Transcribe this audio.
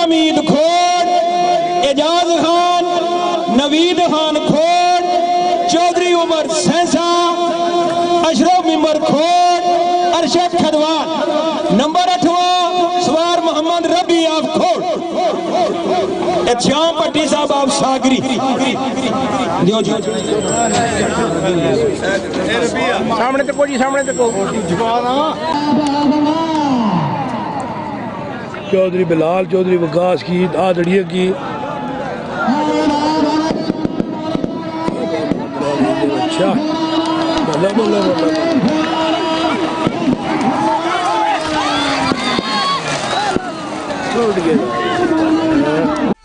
हमीद खोड़, एजाज खान, नवीद खान खोड़, चौधरी उमर सैंसा, अशरफ मिमर खोड़, अरशद खदवान। नंबर 8वां सवार मोहम्मद रबी आप खोड़, श्याम भट्टी साहब आप सागरी। सामने तक जी, सामने तक चौधरी बिलाल, चौधरी वकास की आदड़िया की अच्छा बल्ला बल्ला बल्ला